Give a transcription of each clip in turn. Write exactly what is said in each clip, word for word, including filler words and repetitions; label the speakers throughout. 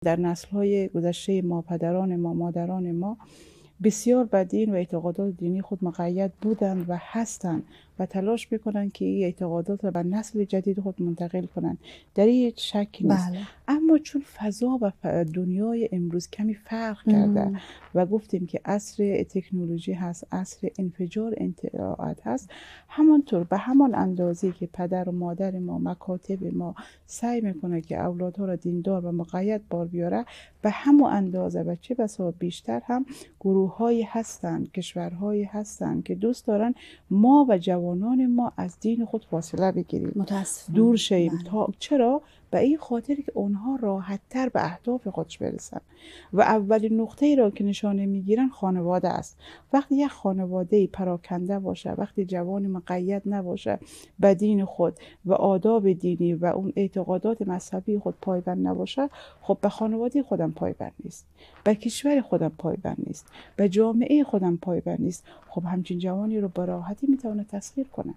Speaker 1: در نسل‌های گذشته ما، پدران ما، مادران ما بسیار به دین و اعتقادات دینی خود مقید بودند و هستند و تلاش میکنند که این اعتقادات را به نسل جدید خود منتقل کنند. در این هیچ شکی نیست.
Speaker 2: بله.
Speaker 1: اما چون فضا و ف- دنیای امروز کمی فرق کرده
Speaker 2: ام.
Speaker 1: و گفتیم که عصر تکنولوژی هست، عصر انفجار اطلاعات هست، همانطور به همان اندازه که پدر و مادر ما، مکاتب ما سعی میکنه که اولادها را دیندار و مقید بار بیاره، به همون اندازه و چه بسا بیشتر هم گروه هایی هستند، کشورهایی هستند که دوست دارن ما و جوانان ما از دین خود فاصله بگیریم،
Speaker 2: متاسفم.
Speaker 1: دور شیم.
Speaker 2: بله.
Speaker 1: تا چرا؟ به این خاطر که اونها راحت تر به اهداف خودش برسن و اولین نقطه ای را که نشانه میگیرن خانواده است. وقتی یک خانواده پراکنده باشه، وقتی جوان مقید نباشه به دین خود و آداب دینی و اون اعتقادات مذهبی خود پایبند نباشه، خب به خانواده خودم پایبند نیست، به کشور خودم پایبند نیست، به جامعه خودم پایبند نیست. خب همچین جوانی رو به راحتی میتونه تسخیر کنه،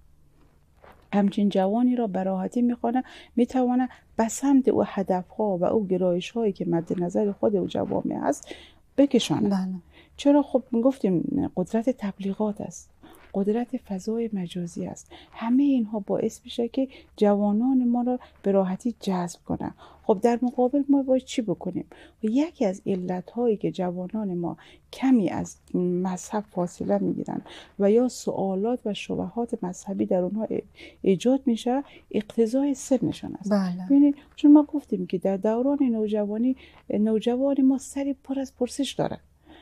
Speaker 1: همچین جوانی را به راحتی میخوانه میتونه به سمت او هدفها و او گرایش هایی که مد نظر خود او جوامع هست بکشانه.
Speaker 2: بله.
Speaker 1: چرا؟ خب گفتیم قدرت تبلیغات است، قدرت فضای مجازی است، همه اینها باعث میشه که جوانان ما را به راحتی جذب کنه. خب در مقابل ما باید چی بکنیم؟ و یکی از علتهایی که جوانان ما کمی از مذهب فاصله میگیرن و یا سوالات و شبهات مذهبی در اونها ایجاد میشه، اقتضای سنشان است.
Speaker 2: بله.
Speaker 1: ببینید، چون ما گفتیم که در دوران نوجوانی نوجوان ما سری پر از پرسش داره،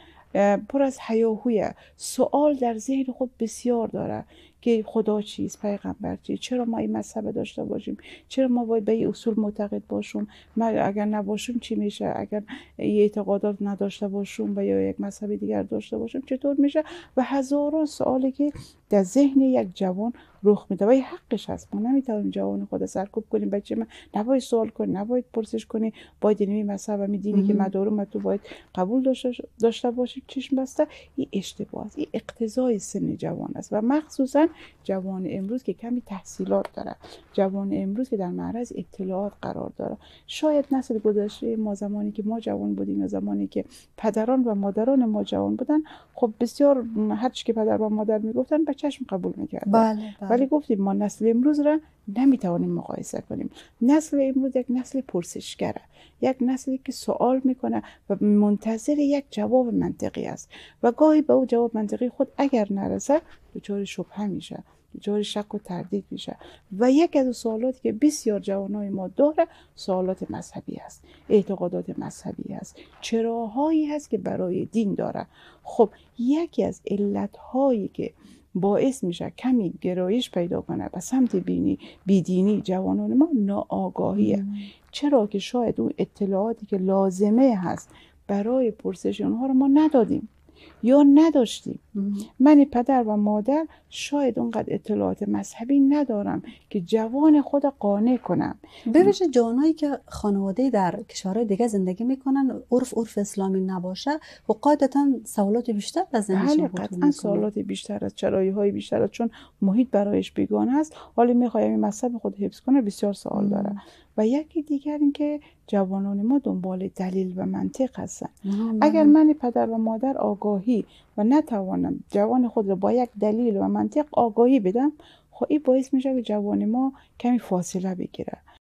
Speaker 1: پر از هیاهوی، سوال در ذهن خود بسیار داره که خدا چیست، پیغمبر چیست، چرا ما این مذهب داشته باشیم، چرا ما باید به این اصول معتقد باشیم، ما اگر نباشیم چی میشه، اگر این اعتقادات نداشته باشیم و یا یک مذهب دیگر داشته باشیم چطور میشه، و هزاران سوالی که در ذهن یک جوان رخ میده و این حقش هست. ما نمیتونیم جوان خود سرکوب کنیم، بچه من نباید سوال کنی، نباید پرسش کنی، باید این مذهب می دینی که مدارم تو باید قبول داشته داشته باشی، چشم بسته. این اشتباه است، این اقتضای سن جوان است و مخصوصا جوان امروز که کمی تحصیلات داره، جوان امروز که در معرض اطلاعات قرار داره. شاید نسل گذشته ما، زمانی که ما جوان بودیم یا زمانی که پدران و مادران ما جوان بودن، خب بسیار هر چی که پدر و مادر میگفتن به چشم قبول میکردن.
Speaker 2: بله. بله.
Speaker 1: ولی گفتیم ما نسل امروز را نمیتوانیم مقایسه کنیم. نسل امروز یک نسل پرسشگره، یک نسلی که سوال میکنه و منتظر یک جواب منطقی است و گاهی به او جواب منطقی خود اگر نرسه دچار شبهه میشه، دچار شک و تردید میشه. و یک از سوالاتی که بسیار جوانای ما داره سوالات مذهبی است، اعتقادات مذهبی است، چراهایی هست که برای دین داره. خب یکی از علتهایی که باعث میشه کمی گرایش پیدا کنه به سمت بینی بیدینی جوانان ما ناآگاهیه.
Speaker 2: ام.
Speaker 1: چرا که شاید اون اطلاعاتی که لازمه هست برای پرسش اونها رو ما ندادیم یا نداشتیم.
Speaker 2: ام.
Speaker 1: من پدر و مادر شاید اونقدر اطلاعات مذهبی ندارم که جوان خود قانع کنم.
Speaker 2: ببینید جوانایی که خانواده در کشورهای دیگه زندگی میکنن، عرف عرف اسلامی نباشه و قاعدتا سوالات بیشتر از ذهنشون
Speaker 1: بله،
Speaker 2: خطور
Speaker 1: قطعا
Speaker 2: میکنه.
Speaker 1: سوالات بیشتر از چرایی های بیشتر از، چون محیط برایش بیگانه است، حالا میخواد این مذهب خود حفظ کنه، بسیار سوال داره.
Speaker 2: ام.
Speaker 1: و یکی دیگر این که جوانان ما دنبال دلیل و منطق هستن.
Speaker 2: ام.
Speaker 1: اگر من پدر و مادر آگاهی و نتوانم جوان خود را با یک دلیل و منطق آگاهی بدم، خب این باعث میشه که جوان ما کمی فاصله بگیره